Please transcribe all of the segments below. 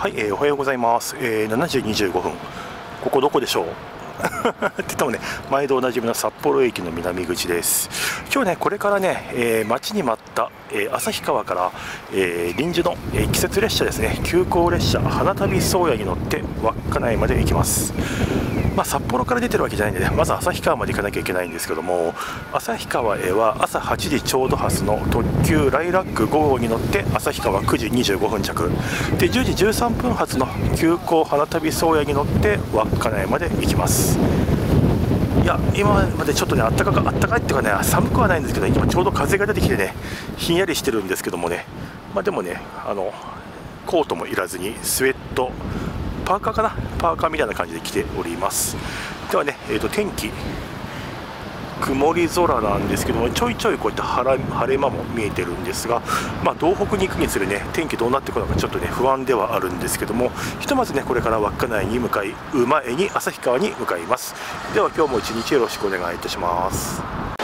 はい、おはようございます。7時25分。ここどこでしょうって言ってもね、毎度おなじみの札幌駅の南口です。今日ね、これからね、待ちに待った、旭川から、臨時の、季節列車ですね、急行列車花旅宗谷に乗って稚内まで行きます。札幌から出てるわけじゃないんでね、まず旭川まで行かなきゃいけないんですけども、旭川へは朝8時ちょうど発の特急ライラック5号に乗って旭川9時25分着で、10時13分発の急行花旅宗谷に乗って稚内まで行きます。いや、今までちょっとね、あったかいっていうかね、寒くはないんですけど、今ちょうど風が出てきてね、ひんやりしてるんですけどもね、でもね、コートもいらずにスウェット、パーカーかな、パーカーみたいな感じで着ております。ではね、天気曇り空なんですけども、ちょいちょいこういった晴れ間も見えてるんですが、道北に行くにつれね、天気どうなってくるのかちょっとね不安ではあるんですけども、ひとまずねこれから稚内に向かう前に旭川に向かいます。では今日も一日よろしくお願いいたします。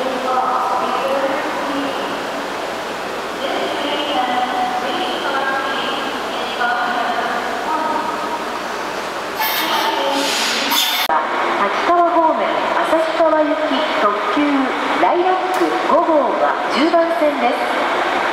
立川方面旭川行き特急ライラック5号は10番線です。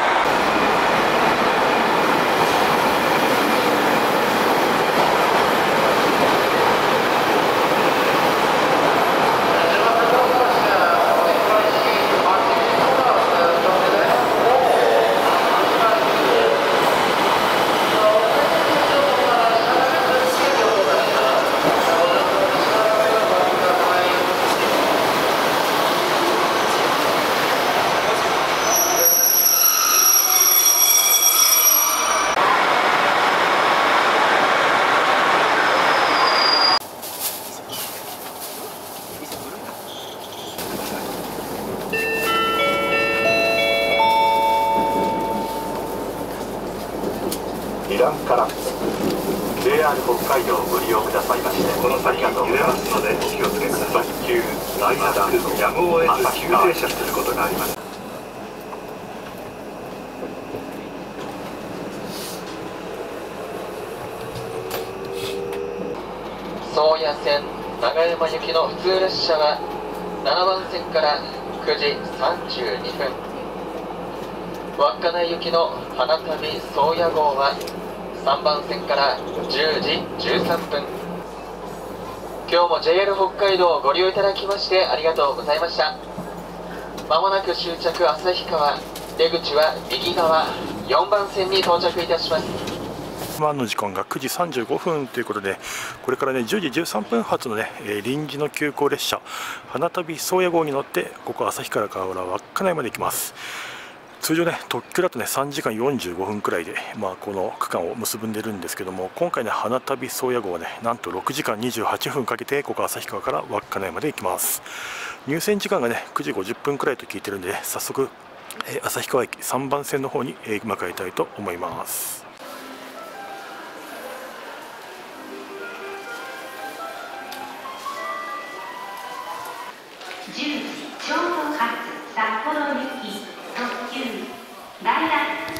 イランから JR 北海道をご利用くださいまして、この先が揺れますのでお気をつけください。特急ライラックのやむを得ず急停車することがあります。 宗谷線長山行きの普通列車は7番線から9時32分、稚内行きの花旅宗谷号は3番線から10時13分。今日も JR 北海道をご利用いただきましてありがとうございました。まもなく終着旭川、出口は右側4番線に到着いたします。 今の時間が9時35分ということで、これからね10時13分発のね、臨時の急行列車花旅宗谷号に乗ってここ旭川から稚内まで行きます。通常ね特急だとね3時間45分くらいで、この区間を結んでるんですけども、今回ね花旅宗谷号はねなんと6時間28分かけてここ旭川から稚内まで行きます。入線時間がね9時50分くらいと聞いてるんで、早速、旭川駅3番線の方に、向かいたいと思います。 10時ちょうど発札幌行き特急ライラック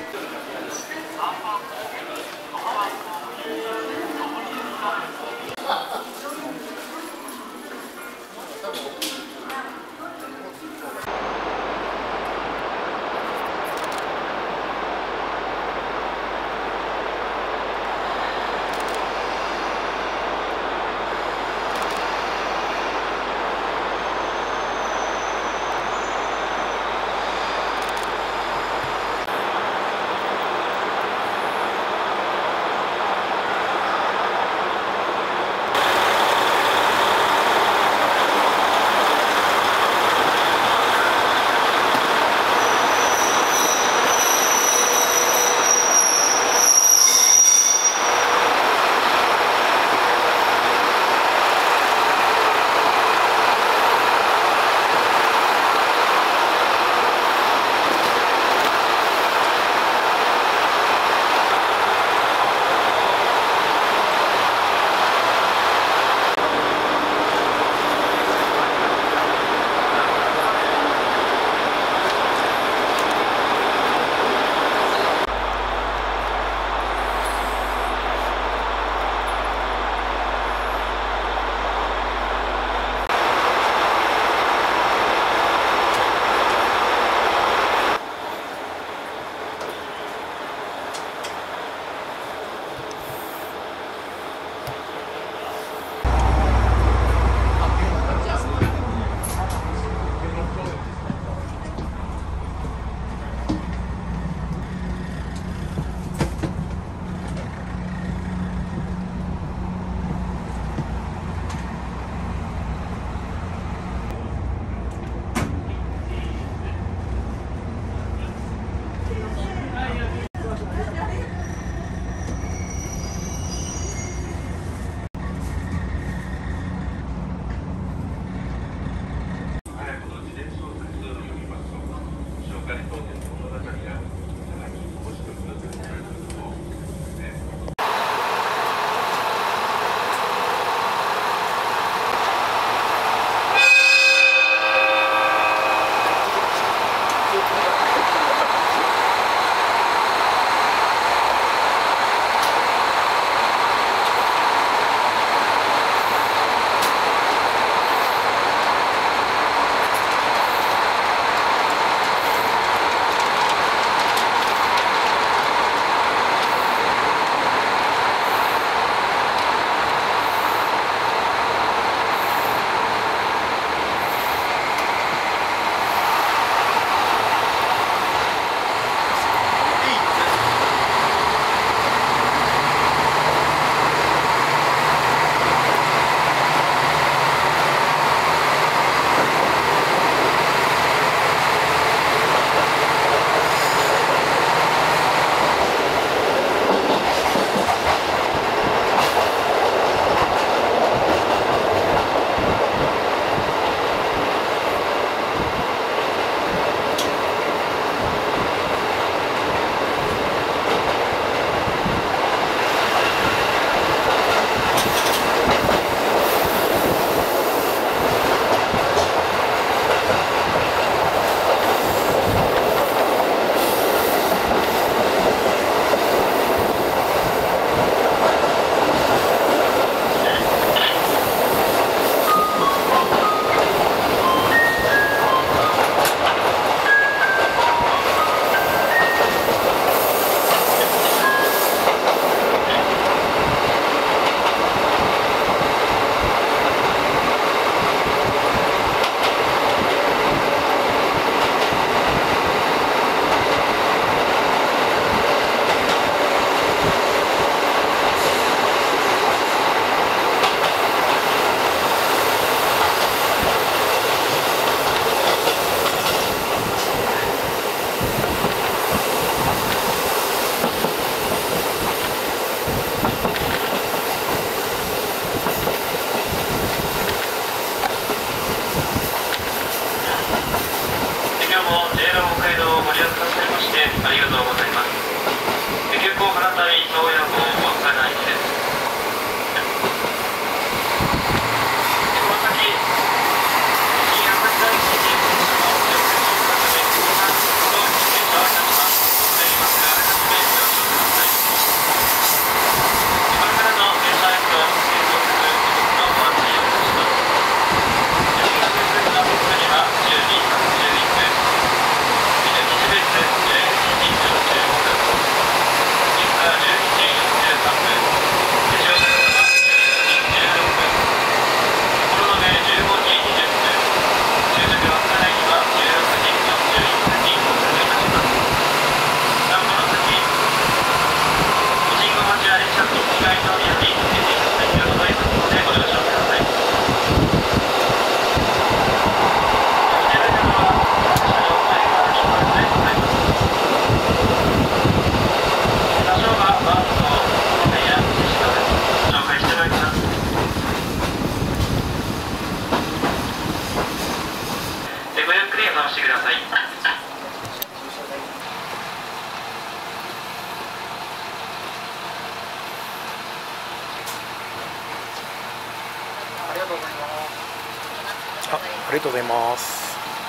ありがとうございます。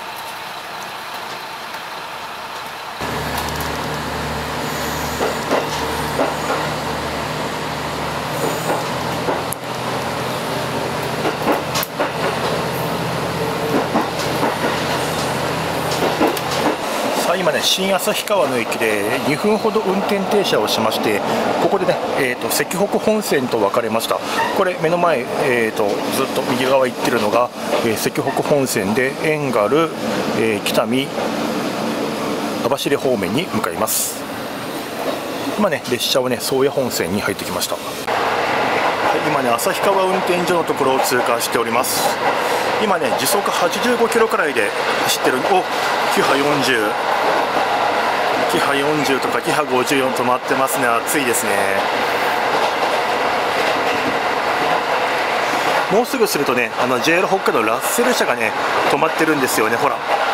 今ね、新旭川の駅で2分ほど運転停車をしまして、ここでね、石北本線と分かれました。これ目の前、ずっと右側行ってるのが、石北本線で遠軽、北見、網走方面に向かいます。今ね、列車はね、宗谷本線に入ってきました。今ね、旭川運転所のところを通過しております。今ね、時速85キロくらいで走ってる。お、キハ40、キハ40とかキハ54止まってますね。暑いですね。もうすぐするとね、JR 北海道ラッセル車がね止まってるんですよね。ほら、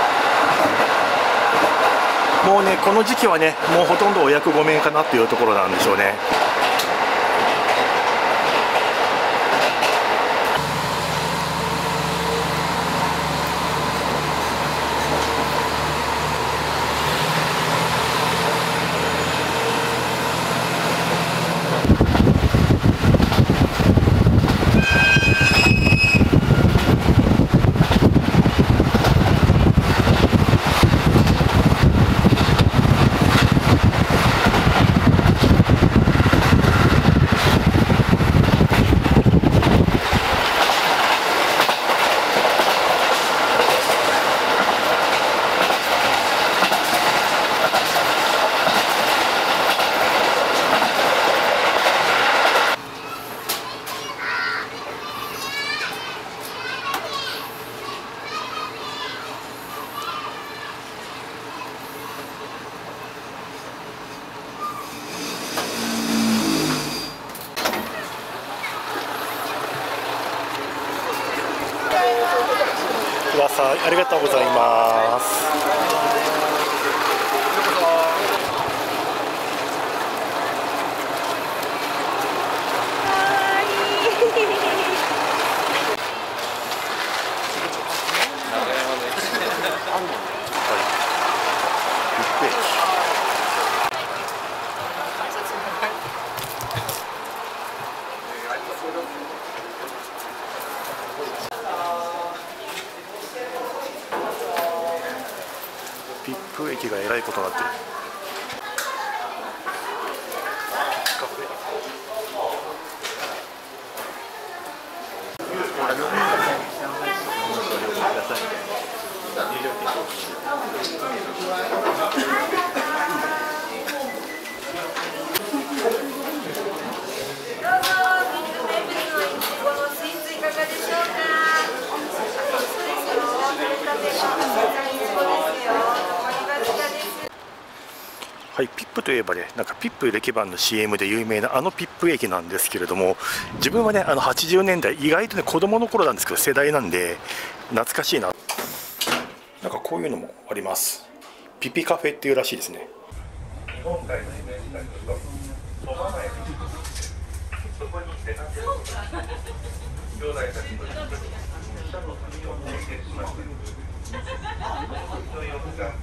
もうね、この時期はね、もうほとんどお役御免かなっていうところなんでしょうね。ください。ありがとうございます。ピップ駅がえらいことになってる。はい、ピップといえばね、なんかピップ歴番の CM で有名なピップ駅なんですけれども、自分はね、80年代、意外とね、子供の頃なんですけど、世代なんで、懐かしいな。なんかこういうのもあります。ピピカフェっていうらしいですね。日本海のイメージだけど、そば前にそこにレタスを兄弟たちと一緒に社の旅を経験しました。その様子が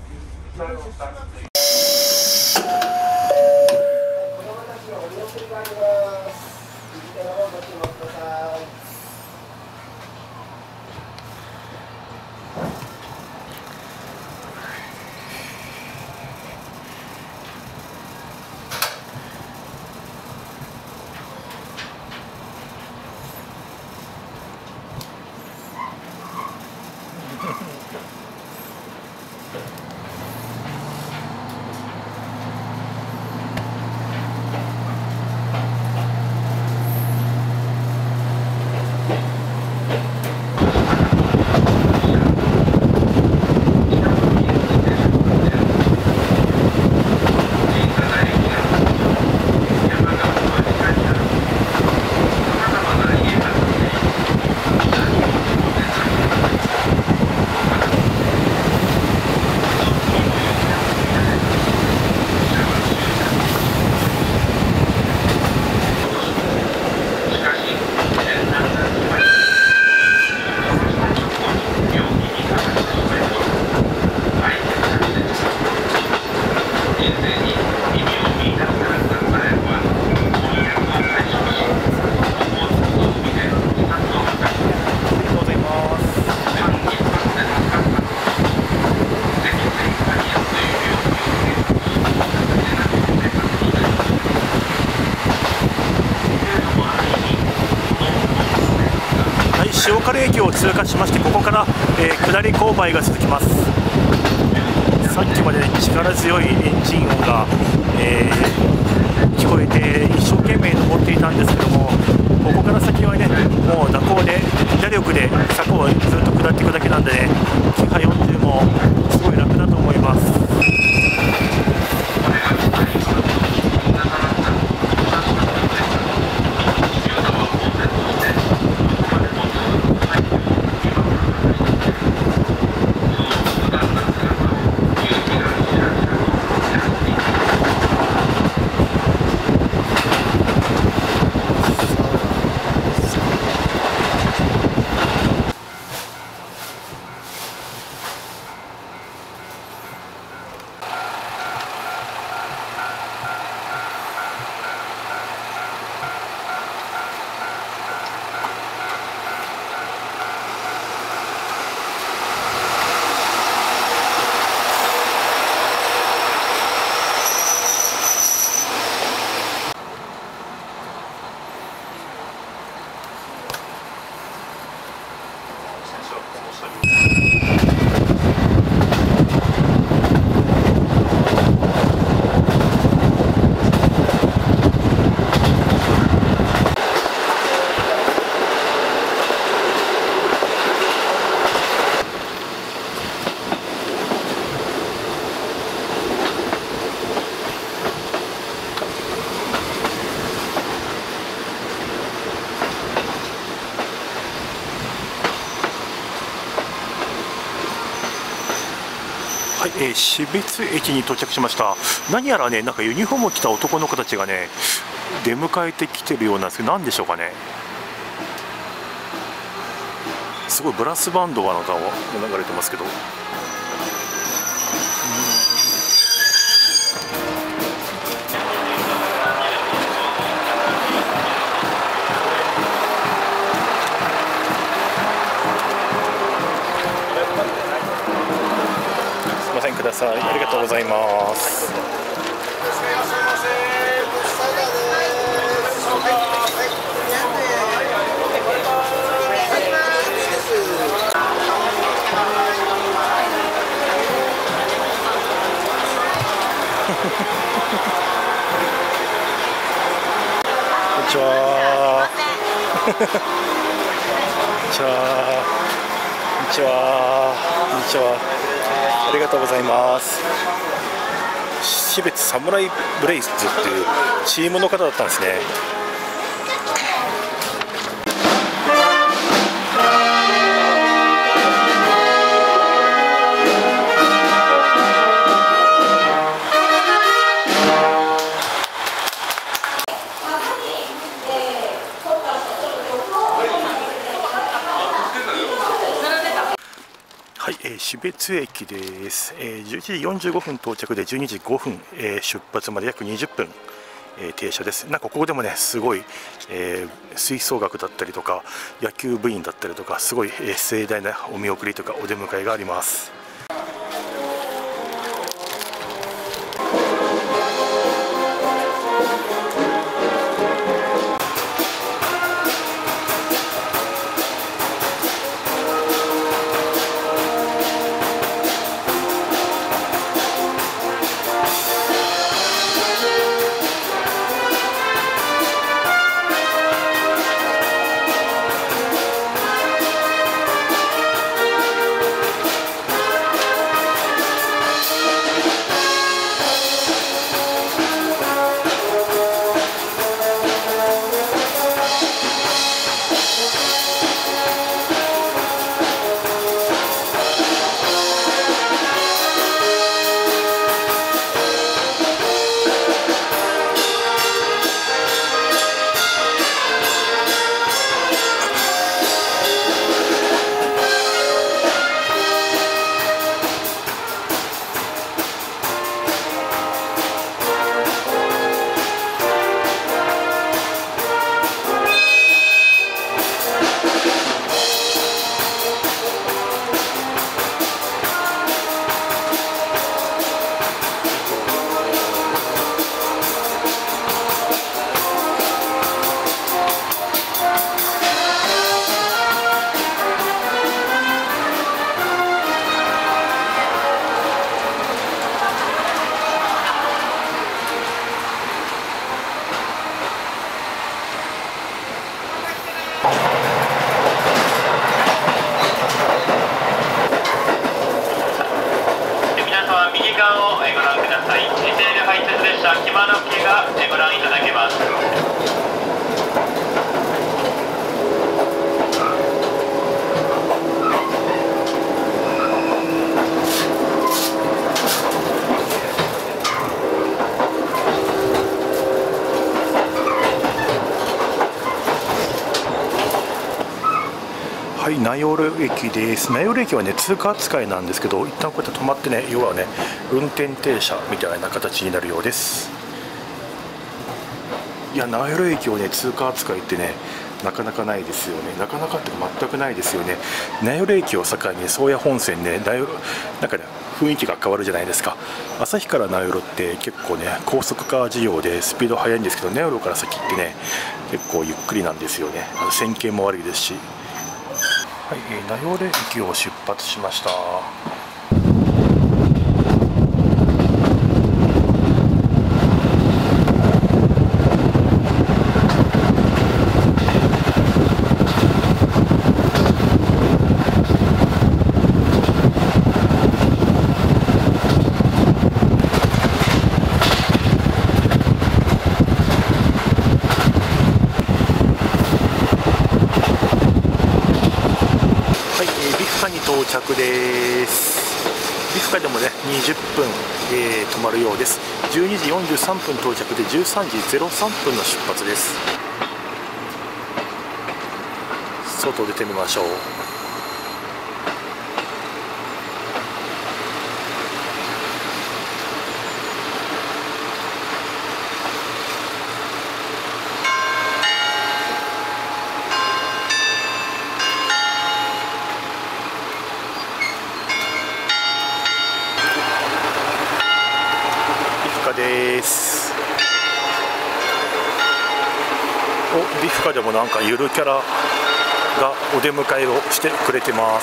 塩刈駅を通過しまして、ここから、下り勾配が続きます。さっきまで、力強いエンジン音が、聞こえて一生懸命登っていたんですけども、ここから先はね、もう蛇行で打力で坂をずっと下っていくだけなんでね、キハ40もすごい楽だと思います。はい、標津駅に到着しました。何やらね、なんかユニフォームを着た男の子たちがね、出迎えてきてるようなんですけど、何でしょうかね。すごいブラスバンドが流れてますけど。ください。ありがとうございます。こんにちは。こんにちは。こんにちは。こんにちは。ありがとうございます。標津サムライブレイズっていうチームの方だったんですね。はい、標津駅です。11時45分到着で12時5分、出発まで約20分、停車です。なんかここでもね、すごい、吹奏楽だったりとか野球部員だったりとか、すごい、盛大なお見送りとかお出迎えがあります。 はい、名寄駅です。名寄駅はね、通過扱いなんですけど、一旦こうやって止まってね、要はね、運転停車みたいな形になるようです。いや、名寄駅をね、通過扱いってね、なかなかないですよね。なかなかって全くないですよね。名寄駅を境に宗谷本線ね、なんかね、雰囲気が変わるじゃないですか。旭から名寄って結構ね、高速化事業でスピード速いんですけど、名寄から先ってね、結構ゆっくりなんですよね。線形も悪いですし。はい、名寄駅を出発しました。到着です。ビフカでもね20分、止まるようです。12時43分到着で13時03分の出発です。外出てみましょう。です。ビフカでもなんかゆるキャラがお出迎えをしてくれてます。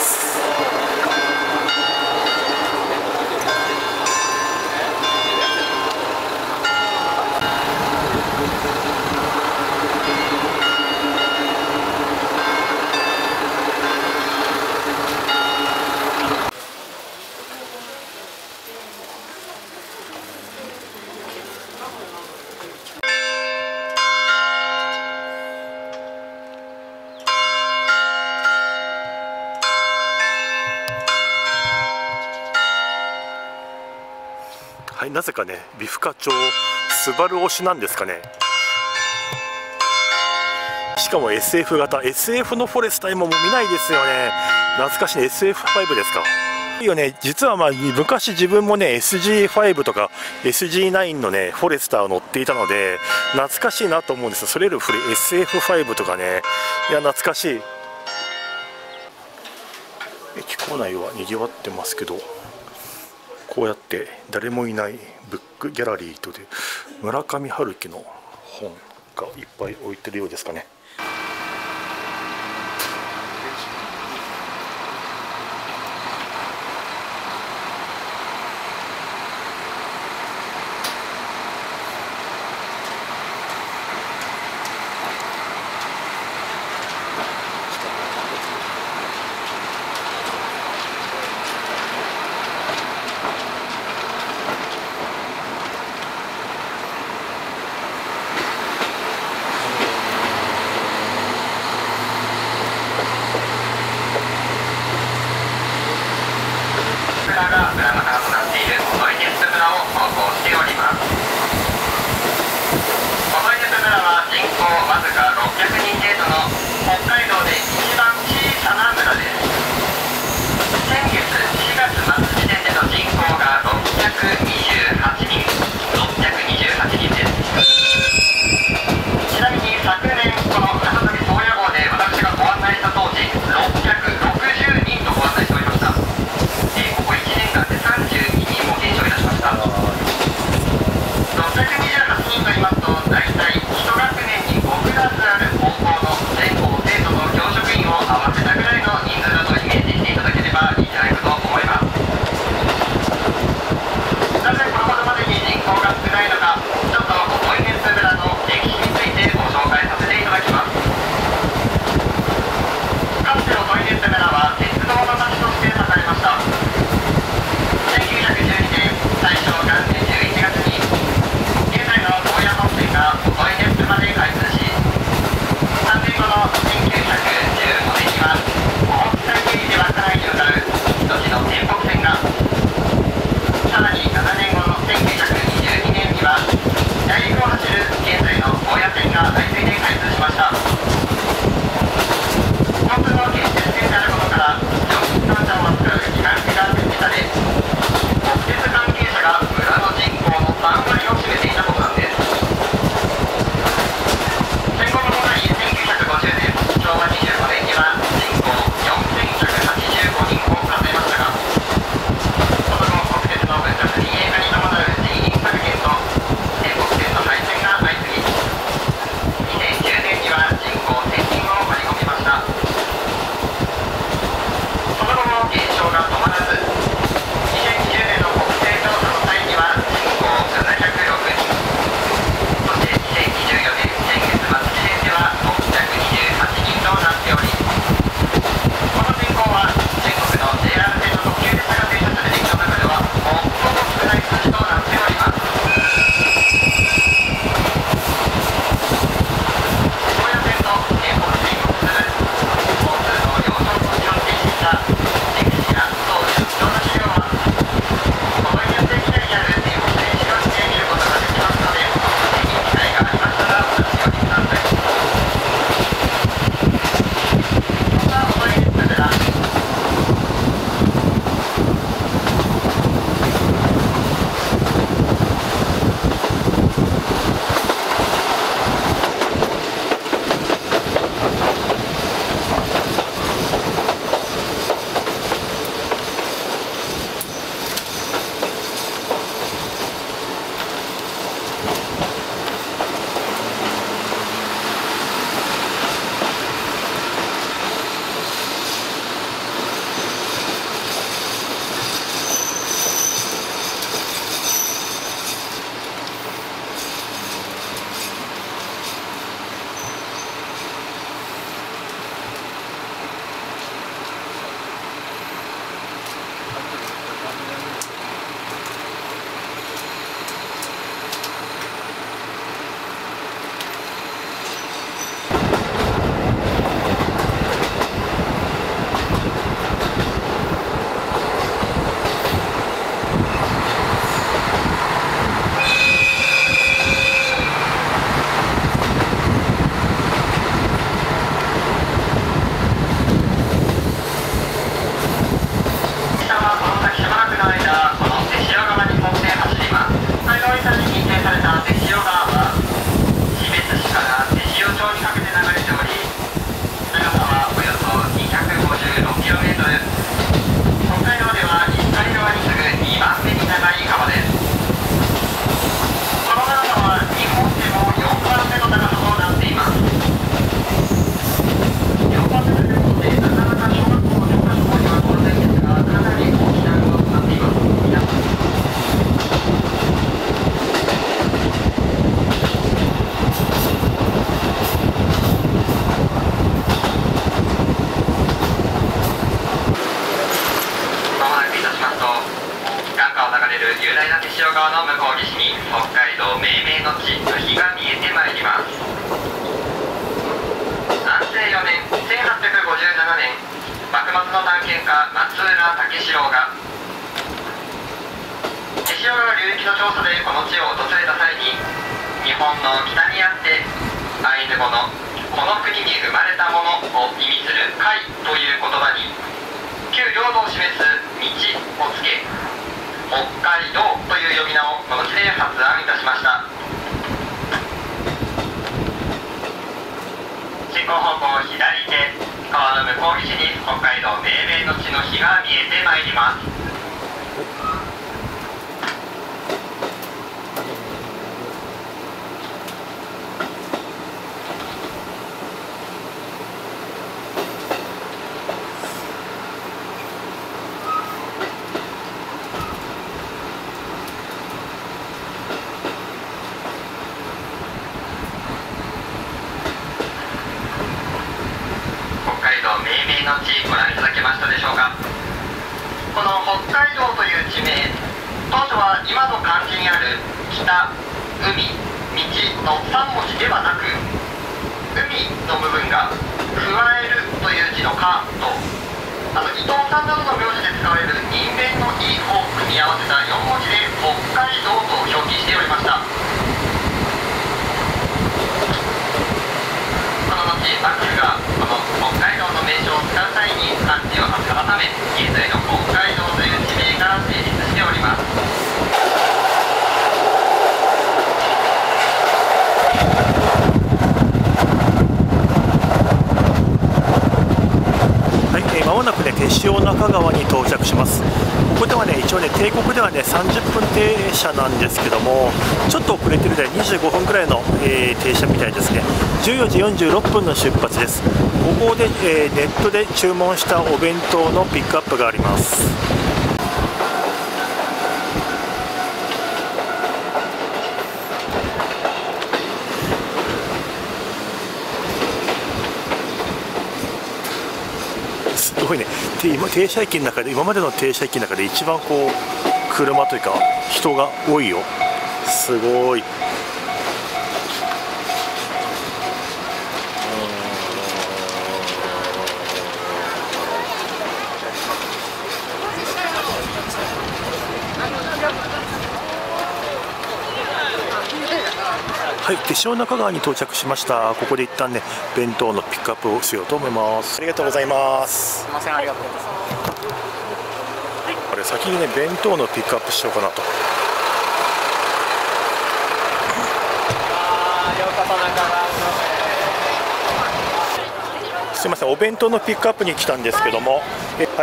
はい、なぜかね、ビフカ町、スバル推しなんですかね。しかも SF 型、SF のフォレスター今も見ないですよね。懐かしい SF5 ですか。いいよね、実は昔自分もね、SG5 とか SG9 のね、フォレスターを乗っていたので、懐かしいなと思うんですよ。それより古い SF5 とかね、いや、懐かしい。駅構内は賑わってますけど、こうやって誰もいないブックギャラリーとで村上春樹の本がいっぱい置いてるようですかね。 した松浦武四郎が、手代流域の調査でこの地を訪れた際に、日本の北にあってアイヌ語のこの国に生まれたものを意味する海という言葉に旧領土を示す道をつけ、北海道という呼び名をこの地で発案いたしました。進行方向左手、川の向こう岸に北海道命名の地の日が見えてまいります。の地ご覧いただけましたでしょうか。この北海道という地名、当初は今の漢字にある北、海、道の3文字ではなく、海の部分が加えるという字のかと、あと伊藤さんなどの名字で使われる人弁のいを組み合わせた4文字で北海道と表記しておりました。この後、幕府がこの北海道の名称を使う際に漢字を改め、現在の北海道という地名が成立しております。 はい、まもなくね、手塩中川に到着します。ここではね、一応ね、定刻ではね、30分停車なんですけども、ちょっと遅れてるで25分くらいの、停車みたいですね。14時46分の出発です。ここで、ネットで注文したお弁当のピックアップがあります。すごいね、今停車駅の中で、今までの停車駅の中で一番こう車というか人が多いよ。すごい。はい、手塩中川に到着しました。ここで一旦ね、弁当のピックアップをしようと思います。ありがとうございます。 すみません、ありがとうございます。 これ先にね、弁当のピックアップしようかなと。すみません、お弁当のピックアップに来たんですけども、はい。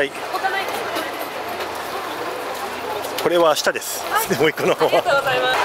これは明日です。でもう一個の方は。ありがとうございます。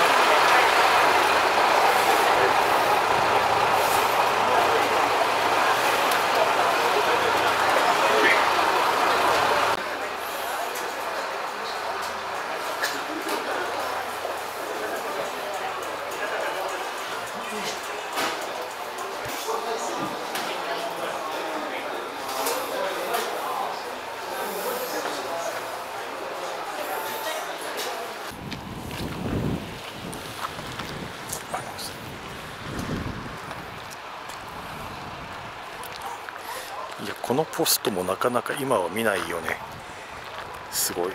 いや、このポストもなかなか今は見ないよね。すごい。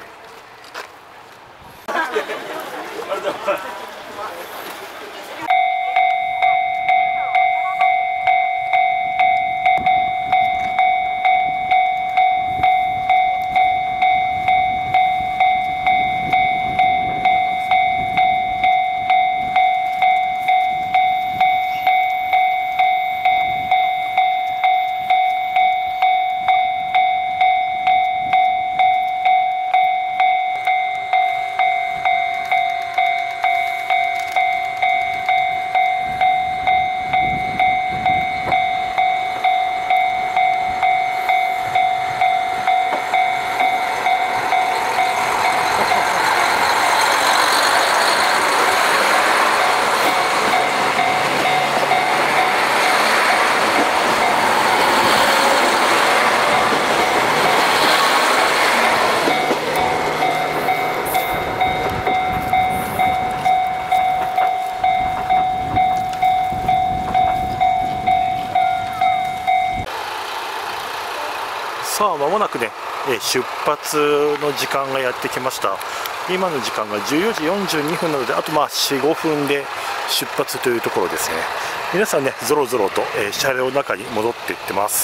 さあ間もなくね、出発の時間がやってきました。今の時間が14時42分なので、あと4、5分で出発というところですね。皆さんね、ぞろぞろと、車両の中に戻っていってます。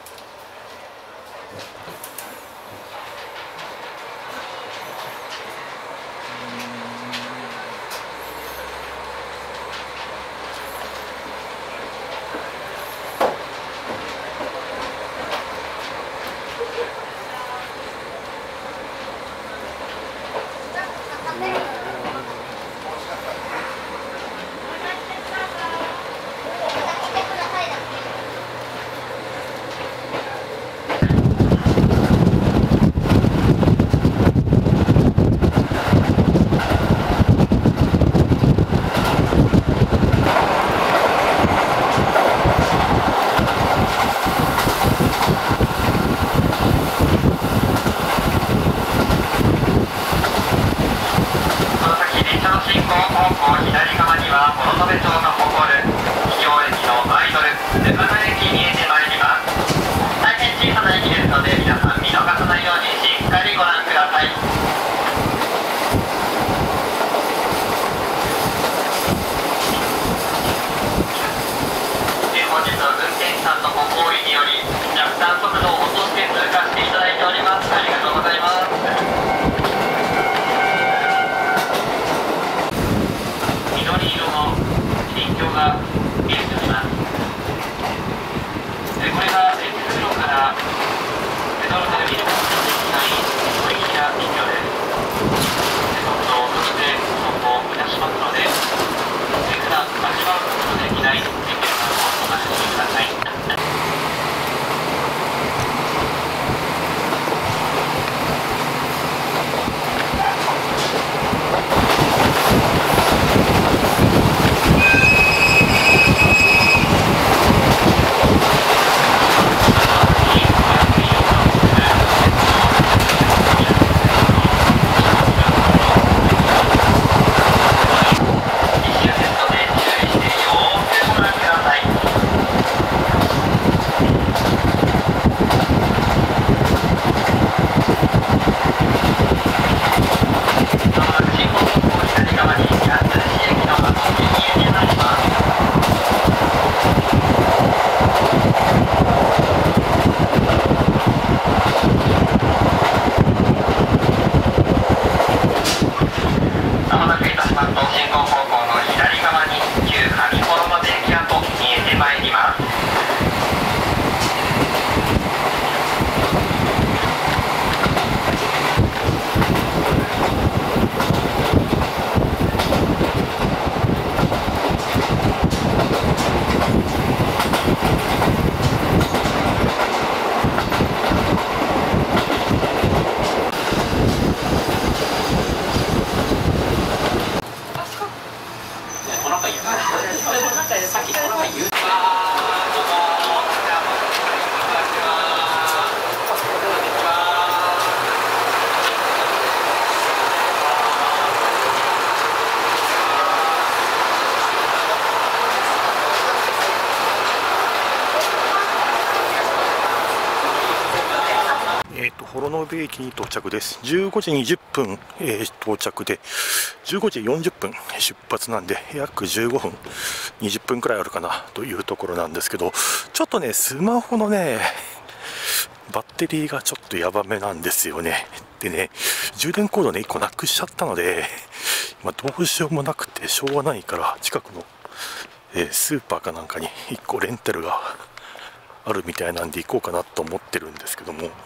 幌延駅に到着です。15時20分、到着で、15時40分出発なんで、約15分、20分くらいあるかなというところなんですけど、ちょっとね、スマホのね、バッテリーがちょっとやばめなんですよね。でね、充電コードね、1個なくしちゃったので、どうしようもなくてしょうがないから、近くの、スーパーかなんかに1個レンタルがあるみたいなんで行こうかなと思ってるんですけども、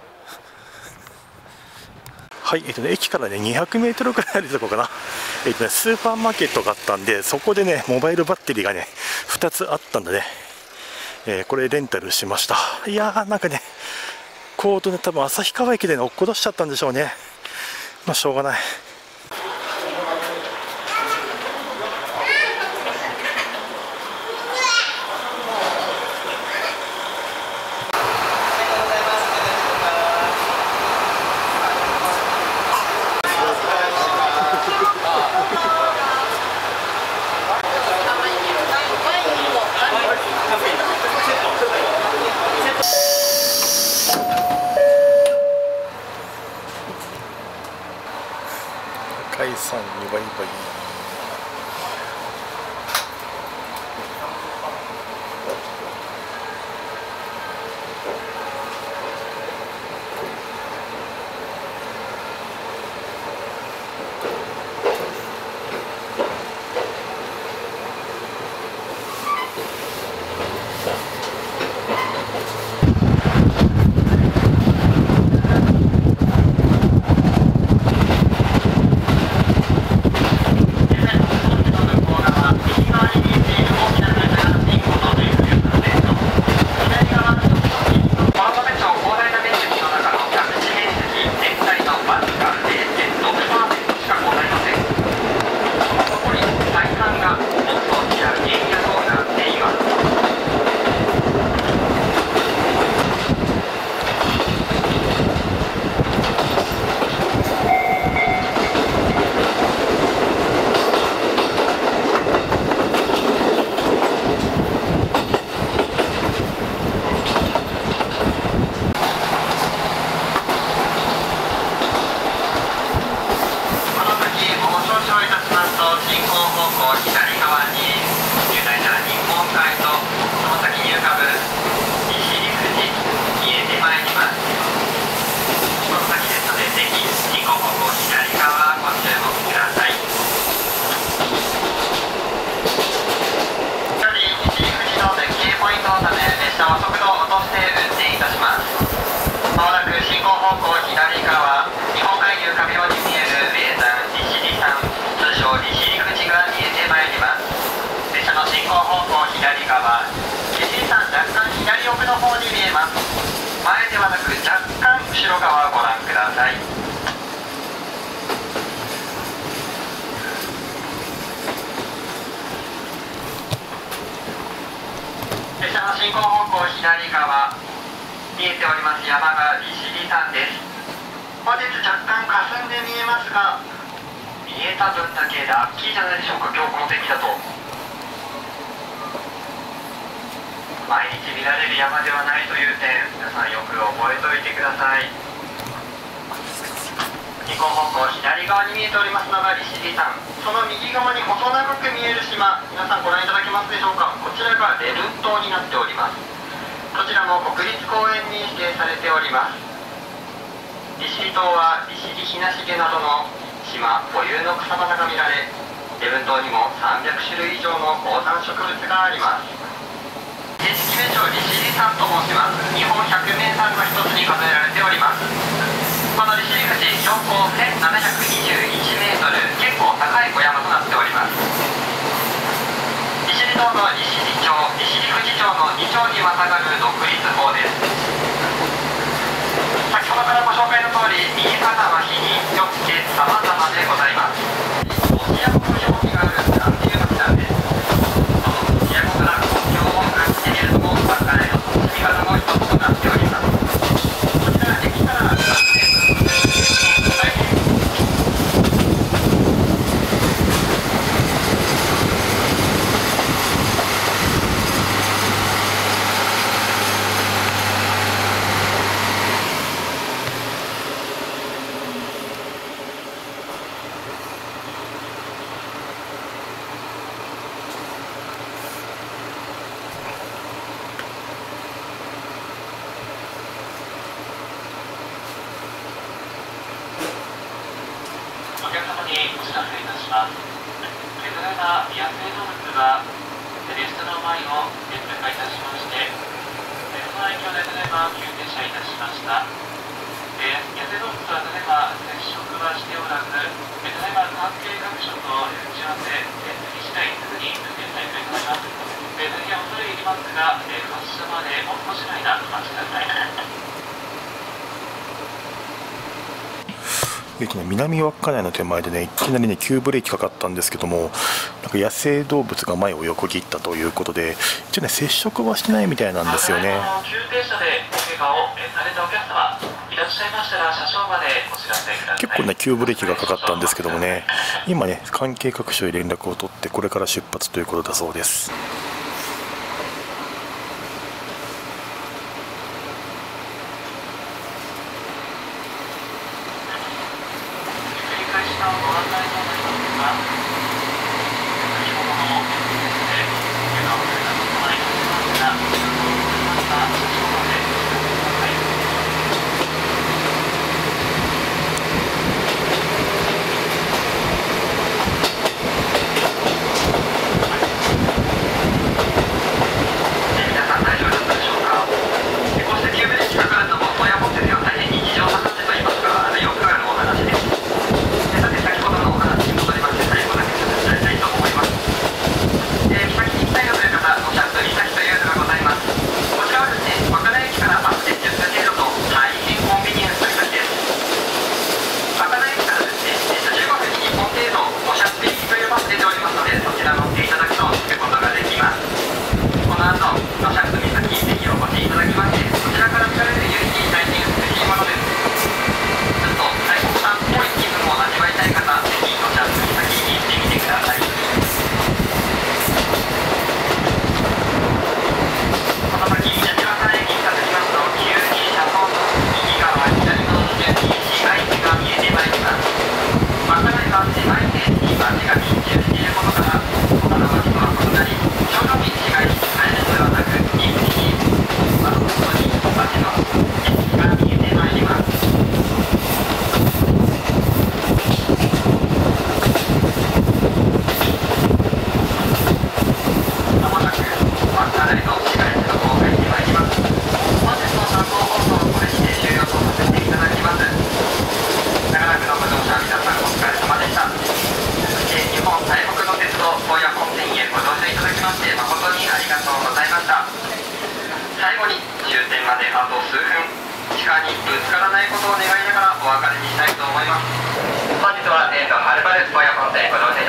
はい、駅からね、200メートルくらいあるところかな、スーパーマーケットがあったんで、そこでね、モバイルバッテリーがね、2つあったんでね、これレンタルしました。いやー、なんかね、コードね、多分旭川駅でね、落っことしちゃったんでしょうね。しょうがない。 利尻山若干左奥の方に見えます。前ではなく若干後ろ側をご覧ください。列車の進行方向左側見えております山が利尻山です。本日若干霞んで見えますが、見えた分だけラッキーじゃないでしょうか。今日この天気だと毎日見られる山ではないという点、皆さんよく覚えておいてください。進行方向左側に見えておりますのが利尻山、その右側に細長く見える島、皆さんご覧いただけますでしょうか。こちらが礼文島になっております。こちらも国立公園に指定されております。利尻島は利尻ひなしげなどの島固有の草花が見られ、礼文島にも300種類以上の高山植物があります。正式名称利尻山と申します。日本百名山の一つに数えられております。この利尻富士標高1721メートル、結構高いお山となっております。利尻島の利尻町、利尻富士町の2町にまたがる独立峰です。先ほどからご紹介の通り、見え方は日によって様々でございます。押山の表記があるなんていう町なんです。その押山から国境を感じているのも稚内の楽しみ方の一つとなっております。こちら駅から3メートルの大変お客様にお知らせいたします。珍な野生動物が列車の前を通過いたしまして、その影響でただいま急停車いたしました。野生動物はただいま接触はしておらず、ただいま関係各所と打ち合わせ、次次第すぐに運転再開となります。大変恐れ入りますが、発車までもう少しの間お待ちください。 南稚内の手前でね、いきなりね急ブレーキかかったんですけども、なんか野生動物が前を横切ったということで、一応ね接触はしてないみたいなんですよね。 急停車でお怪我をされたお客様いらっしゃいましたら車掌までお知らせください。 結構ね急ブレーキがかかったんですけどもね、今ね関係各所に連絡を取ってこれから出発ということだそうです。 ご案内となりますが、先ほどのですね、怪我をされたことはいますが、後ろの車車掌までお知らせください。皆さん大丈夫だったでしょうか。こうして急ブレーキかかるとも親持ってでは大変日常茶飯事といいますか、よくあるお話です。さて先ほどのお話に戻りまして、最後だけちょっと伝えたいと思います。三崎に行きたいよという方、おシャツ三崎というのがございます。こちらはですね、稚内駅からバスで10分程度と大変コンビニエンスな旅です。稚内駅からですね、15分に1本程度おシャツ行きというバス出ておりますので、そちら乗っていただくと着くことができます。この後、おシャツ三崎ぜひお越しいただきまして、こちらから見られる夕日大変美しいものです。ちょっと外国産っぽい気分を味わいたい方、ぜひおシャツ三崎に行ってみてください。この先、八幡駅に立ちますと、急に車道の右側、左側の順に市街地が見えてまいります。稚内は狭いペースに街が密集していることから、他の街とは異なり、ちょうどいい市街地に入るのではなく、一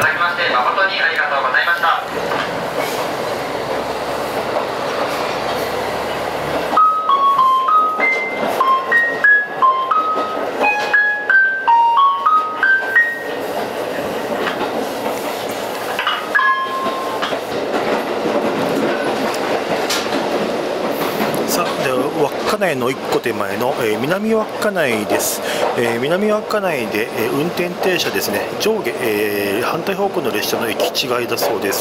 ただきまして誠にありがとうございました。 さあ、では稚内の1個手前の、南稚内です。南稚内で、運転停車ですね、上下、反対方向の列車の行き違いだそうです。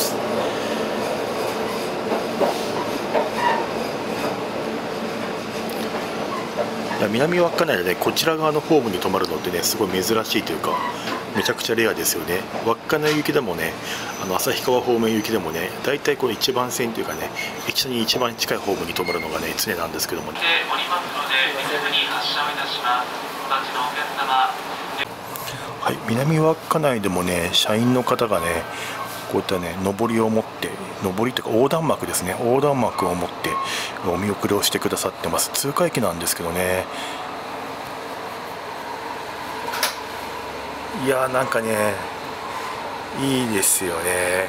いや、南稚内でね、こちら側のホームに止まるのってね、すごい珍しいというか、めちゃくちゃレアですよね。稚内行きでもね、旭川方面行きでもね、大体この一番線というかね、駅舎に一番近いホームに止まるのがね、常なんですけどもね。はい、南稚内でもね、社員の方がね、こういったね、上りを持って、上りというか横断幕ですね、横断幕を持ってお見送りをしてくださってます。通過駅なんですけどね。いやー、なんかね、いいですよね。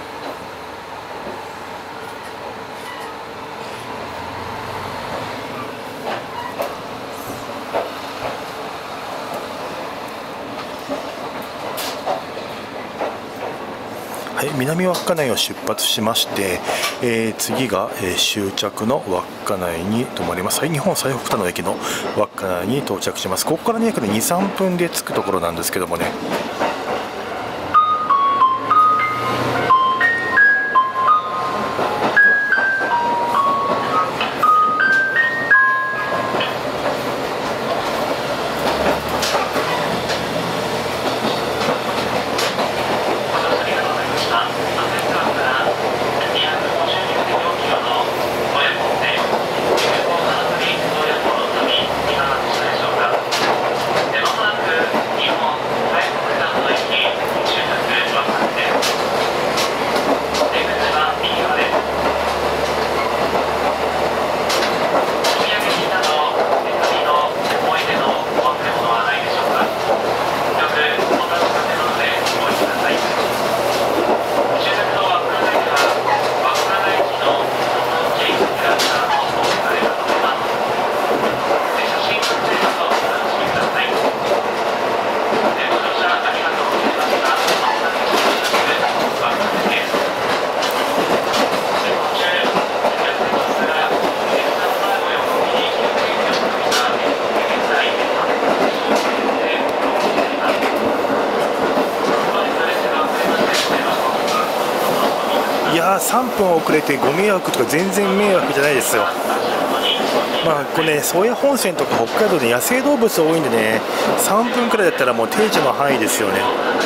はい、南稚内を出発しまして、次が、終着の稚内に止まります。はい、日本最北端の駅の稚内に到着します。ここからね、約2、3分で着くところなんですけどもね。3分遅れてご迷惑とか全然迷惑じゃないですよ。まあこれね、宗谷本線とか北海道で野生動物多いんでね、3分くらいだったらもう定時の範囲ですよね。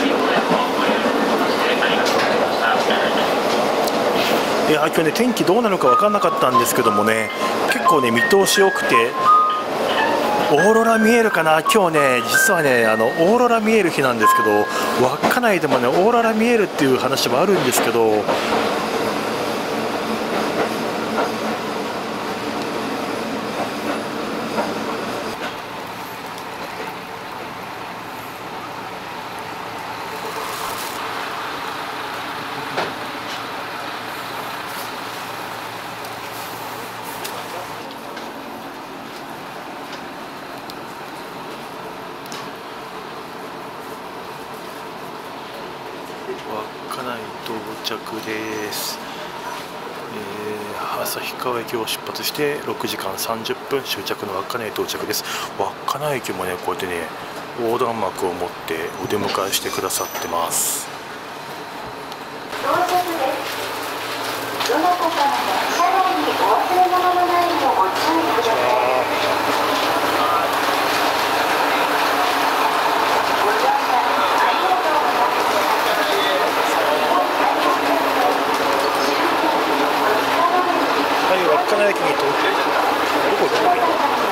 いや、今日ね、天気どうなるか分からなかったんですけどもね、結構ね、見通しよくて、オーロラ見えるかな。今日ね、実はね、オーロラ見える日なんですけど、稚内でもね、オーロラ見えるっていう話もあるんですけど、稚内到着です。旭川駅を出発して6時間30分終着の稚内到着です。稚内駅もね、こうやってね、横断幕を持ってお出迎えしてくださってます。 到着です。どなたか車内にお忘れ物のないようご注意ください。 稚内駅に到着。どこ行くの？こん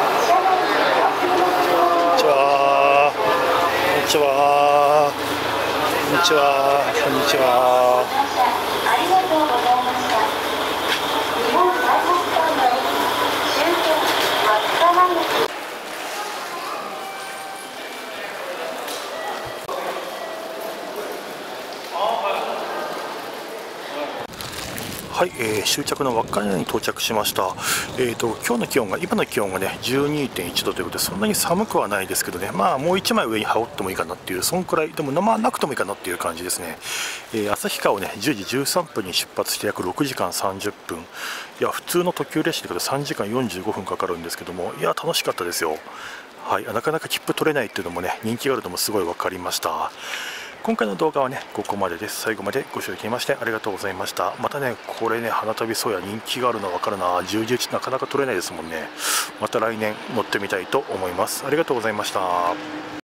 にちは。こんにちは。こんにちは。こんにちは。 ありがとうございました。日本最北端の駅終点稚内駅。 ははい、終着の稚内に到着しました。今の気温がね、12.1 度ということで、そんなに寒くはないですけどね、まあ、もう1枚上に羽織ってもいいかなっていう、そんくらい、でも、まあ、なくてもいいかなっていう感じですね。旭川をね、10時13分に出発して約6時間30分。いや、普通の特急列車で3時間45分かかるんですけども、いや、楽しかったですよ。はい、なかなか切符取れないっていうのもね、人気があるのもすごい分かりました。今回の動画はね、ここまでです。最後までご視聴いただきましてありがとうございました。またね、これね、花旅宗谷人気があるの分かるな。10時なかなか取れないですもんね。また来年乗ってみたいと思います。ありがとうございました。